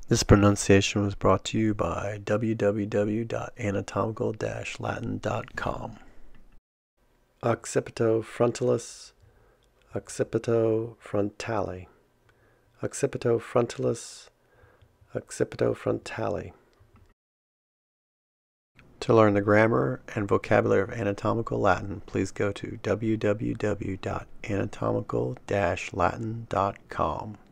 This pronunciation was brought to you by www.anatomical-latin.com. Occipitofrontalis, occipitofrontale, occipitofrontalis, occipitofrontale. To learn the grammar and vocabulary of anatomical Latin, please go to www.anatomical-latin.com.